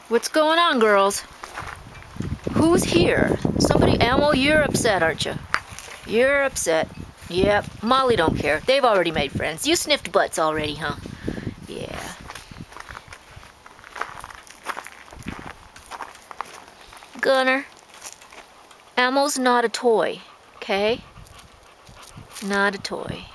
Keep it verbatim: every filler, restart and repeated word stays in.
What's going on, girls? Who's here? Somebody, Ammo, you're upset, aren't you? You're upset. Yep, Molly don't care. They've already made friends. You sniffed butts already, huh? Yeah. Gunner, Ammo's not a toy, okay? Not a toy.